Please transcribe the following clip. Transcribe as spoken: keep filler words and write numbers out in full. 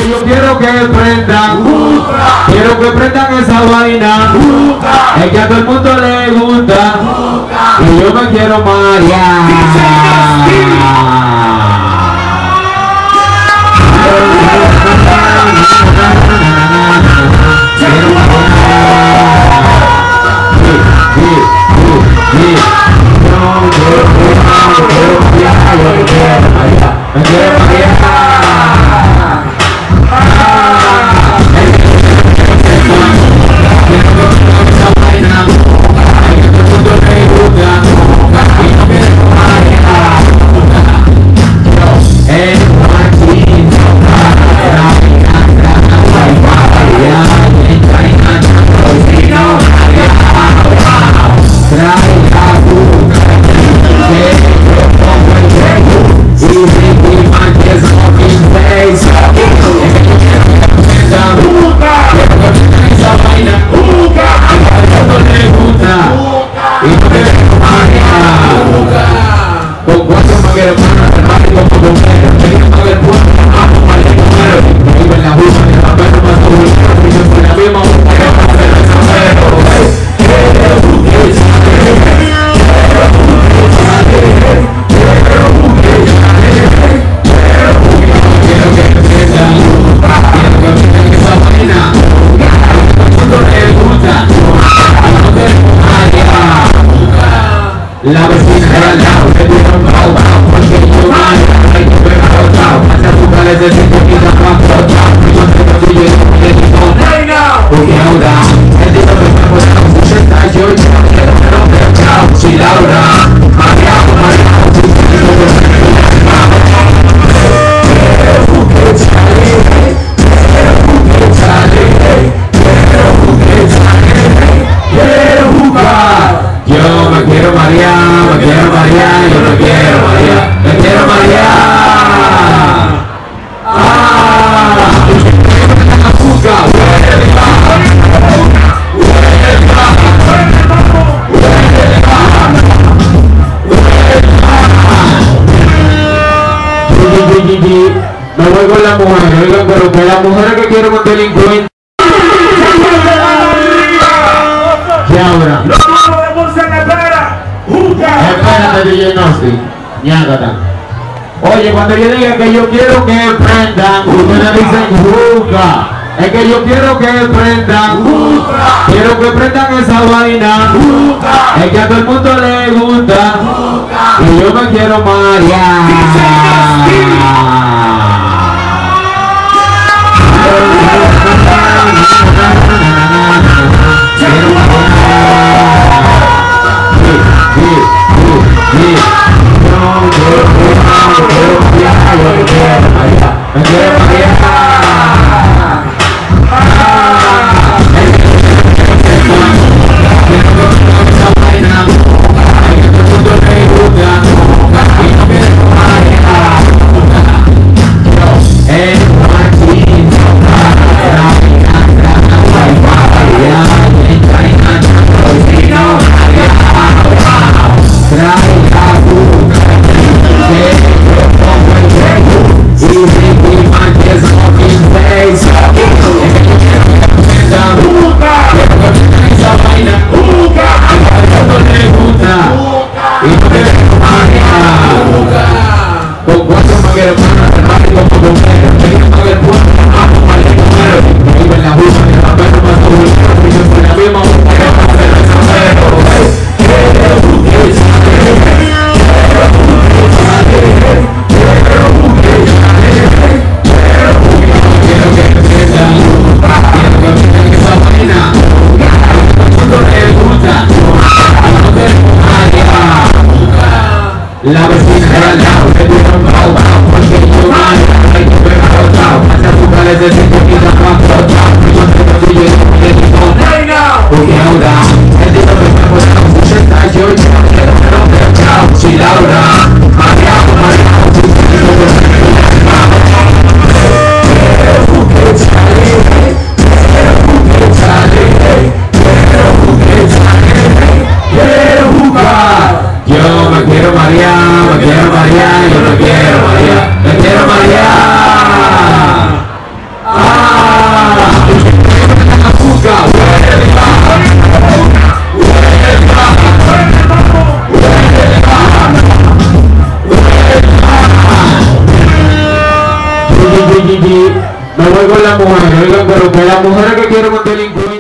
que yo quiero que prendan, quiero que prendan esa vaina, es que a todo el mundo le gusta, y yo me quiero marear. Me quiero la vecina de al lado se tira un pao, porque yo vale, hay que ver a los chavos, hacia tu padre se siente que la va a flotar, y yo sé que tú llegas con el equipo, porque ahora, el día que me voy a un sesenta y ocho, quiero que no me chao, si Laura, Mariano, Mariano, si se me lo voy a yo me quiero marear, me quiero marear, yo me quiero marear, me quiero marear. Ah, azúcar, me voy con la mujer, oigan, pero que las mujeres que quiero con delincuentes. ¿Qué ahora? Espérate, D J Nossi, ñágata. Oye, cuando yo diga que yo quiero que prendan, ustedes dicen juca. Es que yo quiero que prendan, quiero que prendan esa vaina, es que a todo el mundo le gusta, y yo me quiero marear. Me quiero marear. La vecina de al lado se tira un pao, porque yo vale, hay que ver a los chavos, hacia tu padre se siente que la va a flotar, y yo sé que tú llegas con el equipo, porque ahora, el día que me voy a un sesenta y ocho, quiero que no me chao, si Laura, Mariano, Mariano, si se me lo voy a yo me quiero marear, me quiero marear, yo me quiero marear, me quiero marear. No voy con las mujeres, oigan, pero que las mujeres que quieren un delincuente.